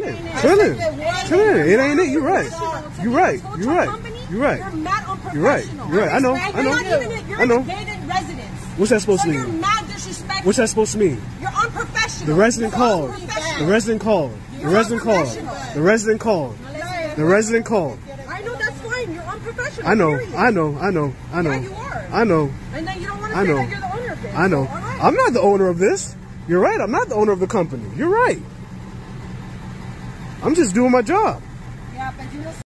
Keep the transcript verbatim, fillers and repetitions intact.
chilling, chilling, chilling. It ain't it. You're right. You're right. You're right. You're right. You're mad unprofessional. You're right. You're right. I know. I know. You're not even, you're I know. in the gated residence. What's that supposed so to you're mean? mad disrespectful. What's that supposed to mean? You're unprofessional. The resident You're called. unprofessional. The resident called. The resident called. The resident called. The resident called. I know that's fine. You're unprofessional. I know. Period. I know. I know. I know. Yeah, you are. I know. And then you don't want to I say know. that you're the owner of this. I know. So, all right. I'm not the owner of this. You're right. I'm not the owner of the company. You're right. I'm just doing my job. Yeah, but you know.